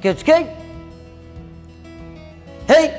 Kyutsuke! Hey!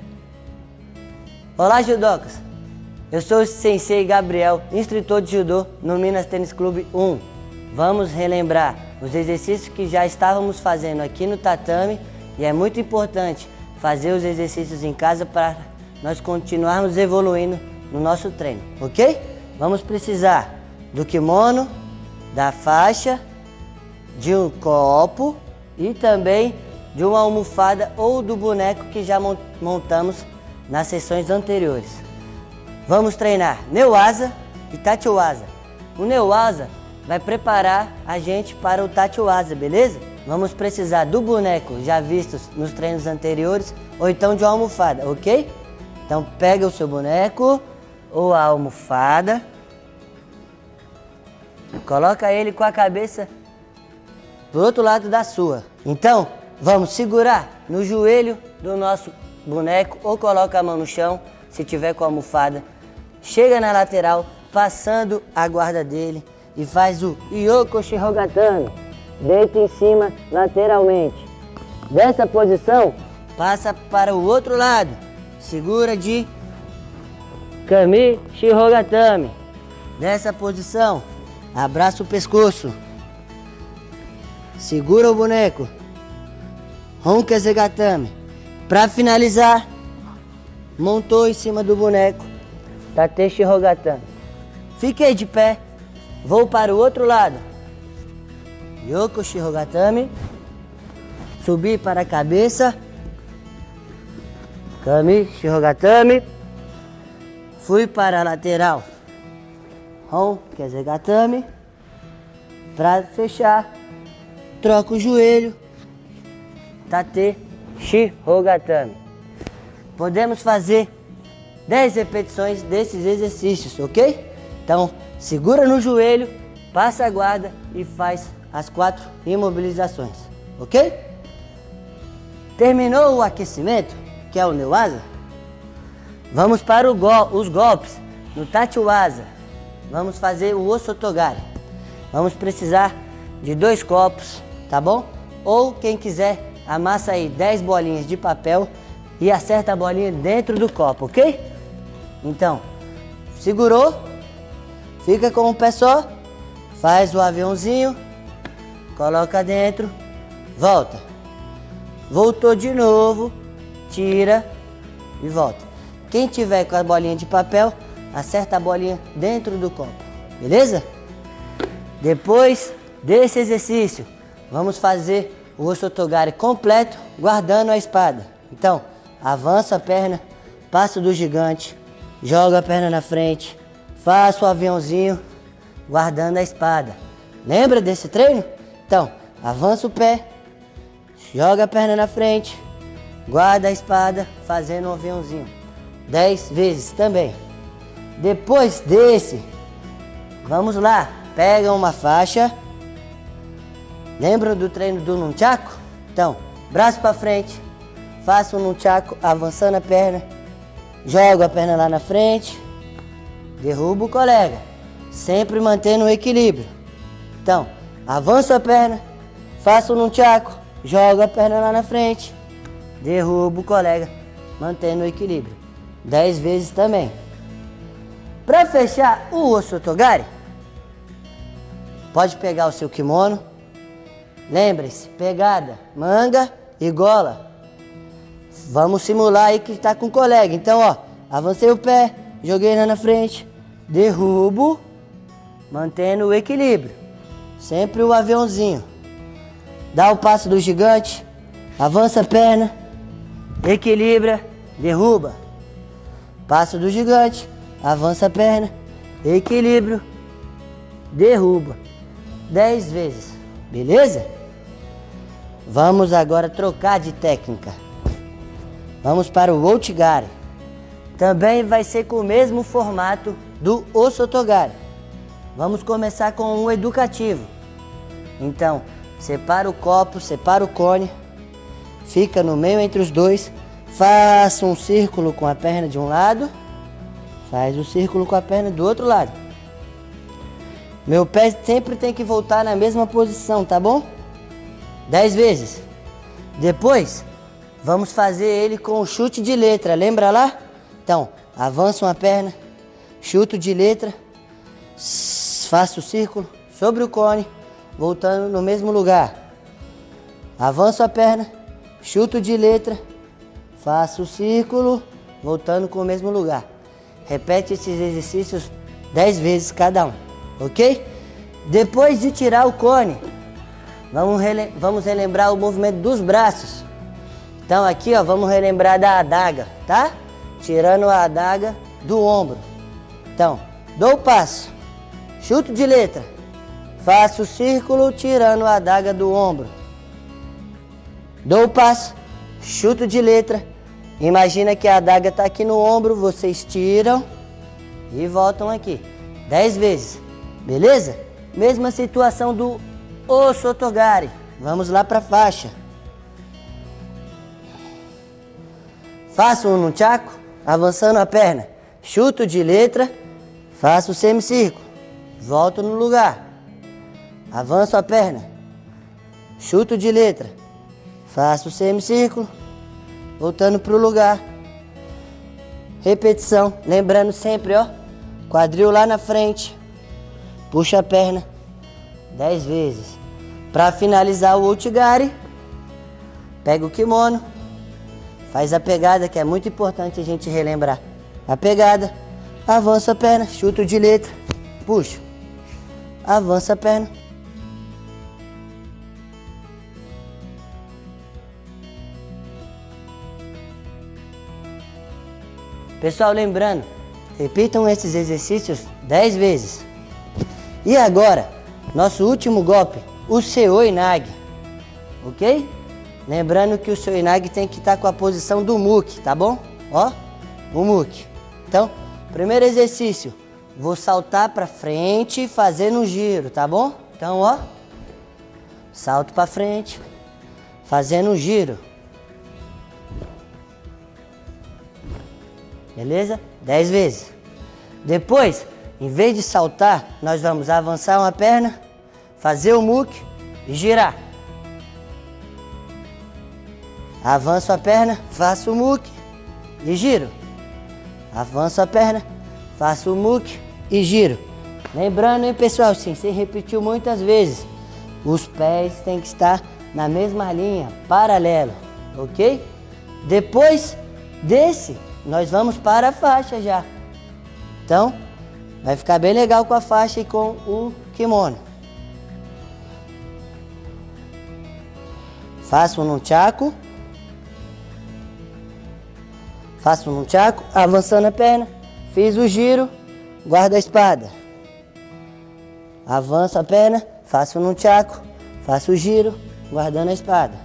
Olá, judocas! Eu sou o Sensei Gabriel, instrutor de judô no Minas Tênis Clube 1. Vamos relembrar os exercícios que já estávamos fazendo aqui no tatame e é muito importante fazer os exercícios em casa para nós continuarmos evoluindo no nosso treino, ok? Vamos precisar do kimono, da faixa, de um copo e também de uma almofada ou do boneco que já montamos nas sessões anteriores. Vamos treinar Newaza e Tachiwaza. O Newaza vai preparar a gente para o Tachiwaza, beleza? Vamos precisar do boneco já vistos nos treinos anteriores ou então de uma almofada, ok? Então pega o seu boneco ou a almofada, coloca ele com a cabeça do outro lado da sua. Então, vamos segurar no joelho do nosso boneco ou coloca a mão no chão, se tiver com a almofada. Chega na lateral, passando a guarda dele e faz o Yoko Shirogatame. Deita em cima lateralmente. Dessa posição, passa para o outro lado. Segura de Kami Shirogatame. Dessa posição, abraça o pescoço. Segura o boneco. Honka Zegatame. Para finalizar, montou em cima do boneco. Tate Shirogatame. Fiquei de pé. Vou para o outro lado. Yoko Shirogatame. Subi para a cabeça. Kami Shirogatame. Fui para a lateral. Honka Zegatame. Para fechar, troca o joelho. Tate Shirogatame. Podemos fazer 10 repetições desses exercícios, ok? Então, segura no joelho, passa a guarda e faz as 4 imobilizações, ok? Terminou o aquecimento, que é o Newaza? Vamos para os golpes no Tachiwaza. Vamos fazer o Osotogari. Vamos precisar de 2 copos, tá bom? Ou quem quiser, amassa aí 10 bolinhas de papel e acerta a bolinha dentro do copo, ok? Então, segurou, fica com um pé só, faz o aviãozinho, coloca dentro, volta. Voltou de novo, tira e volta. Quem tiver com a bolinha de papel, acerta a bolinha dentro do copo, beleza? Depois desse exercício, vamos fazer o Osotogari completo, guardando a espada. Então, avança a perna, passa do gigante, joga a perna na frente, faça o aviãozinho, guardando a espada. Lembra desse treino? Então, avança o pé, joga a perna na frente, guarda a espada, fazendo um aviãozinho. 10 vezes também. Depois desse, vamos lá, pega uma faixa. Lembram do treino do Nunchaku? Então, braço para frente, faça um Nunchaku avançando a perna, joga a perna lá na frente, derruba o colega, sempre mantendo o equilíbrio. Então, avança a perna, faça um Nunchaku, joga a perna lá na frente, derruba o colega, mantendo o equilíbrio. 10 vezes também. Para fechar o Osotogari, pode pegar o seu kimono. Lembre-se, pegada, manga e gola. Vamos simular aí que está com o colega. Então, ó, avancei o pé, joguei lá na frente, derrubo, mantendo o equilíbrio. Sempre o aviãozinho. Dá o passo do gigante, avança a perna, equilibra, derruba. Passo do gigante, avança a perna, equilíbrio, derruba. 10 vezes. Beleza? Vamos agora trocar de técnica. Vamos para o Ouchigari. Também vai ser com o mesmo formato do Osotogari. Vamos começar com um educativo. Então, separa o copo, separa o cone, fica no meio entre os dois, faça um círculo com a perna de um lado, faz o círculo com a perna do outro lado. Meu pé sempre tem que voltar na mesma posição, tá bom? 10 vezes. Depois, vamos fazer ele com o chute de letra, lembra lá? Então, avança uma perna, chuto de letra, faço o círculo sobre o cone, voltando no mesmo lugar. Avanço a perna, chuto de letra, faço o círculo, voltando com o mesmo lugar. Repete esses exercícios 10 vezes cada um, ok? Depois de tirar o cone, vamos relembrar o movimento dos braços. Então aqui, ó, vamos relembrar da adaga, tá? Tirando a adaga do ombro. Então, dou o passo, chuto de letra, faço o círculo tirando a adaga do ombro. Dou o passo, chuto de letra, imagina que a adaga está aqui no ombro, vocês tiram e voltam aqui. 10 vezes, beleza? Mesma situação do Osotogari. Vamos lá para a faixa. Faço um nunchaku, avançando a perna. Chuto de letra, faço o semicírculo. Volto no lugar. Avanço a perna. Chuto de letra, faço o semicírculo. Voltando para o lugar. Repetição. Lembrando sempre, ó. Quadril lá na frente. Puxa a perna 10 vezes. Para finalizar o Ouchigari, pega o kimono, faz a pegada, que é muito importante a gente relembrar. A pegada, avança a perna, chuto de letra, puxo, avança a perna. Pessoal, lembrando, repitam esses exercícios 10 vezes. E agora, nosso último golpe, o Seoi-nage, ok? Lembrando que o Seoi-nage tem que estar com a posição do muki, tá bom? Ó, o muki. Então, primeiro exercício, vou saltar para frente fazendo um giro, tá bom? Então, ó, salto para frente, fazendo um giro. Beleza? 10 vezes. Depois, em vez de saltar, nós vamos avançar uma perna, fazer o muki e girar. Avanço a perna, faço o muki e giro. Avanço a perna, faço o muki e giro. Lembrando, hein, pessoal, sim, você repetiu muitas vezes, os pés têm que estar na mesma linha, paralelo, ok? Depois desse, nós vamos para a faixa já. Então, vai ficar bem legal com a faixa e com o kimono. Faço um nunchaku. Faço um nunchaku, avançando a perna. Fiz o giro, guardo a espada. Avanço a perna, faço um nunchaku, faço o giro, guardando a espada.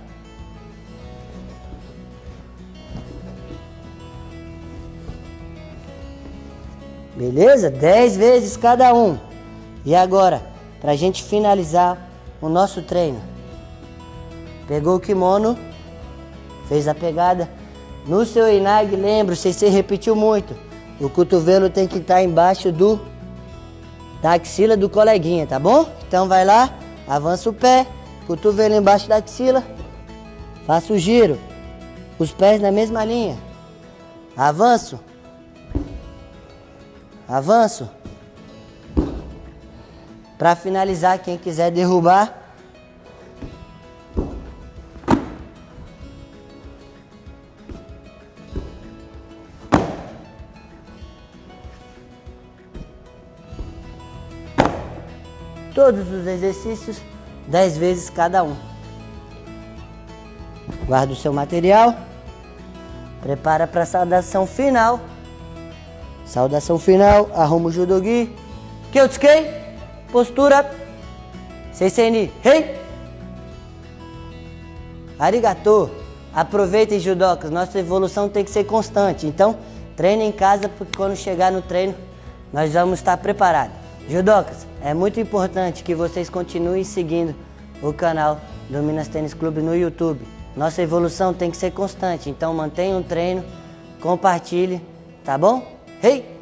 Beleza? 10 vezes cada um. E agora, para a gente finalizar o nosso treino. Pegou o kimono, fez a pegada. No Seoi-nage, lembra, se você repetiu muito, o cotovelo tem que estar embaixo da axila do coleguinha, tá bom? Então vai lá, avança o pé, cotovelo embaixo da axila, faço o giro, os pés na mesma linha. Avanço. Avanço. Para finalizar, quem quiser derrubar, todos os exercícios 10 vezes cada um. Guarda o seu material, prepara para a saudação final. Saudação final, arruma o judogi, Kyotsuke, postura, Seisei-ni, Rei, Arigato. Aproveitem, judocas, nossa evolução tem que ser constante, então treine em casa, porque quando chegar no treino, nós vamos estar preparados. Judocas, é muito importante que vocês continuem seguindo o canal do Minas Tênis Clube no YouTube. Nossa evolução tem que ser constante, então mantenha o treino, compartilhe, tá bom? Hey!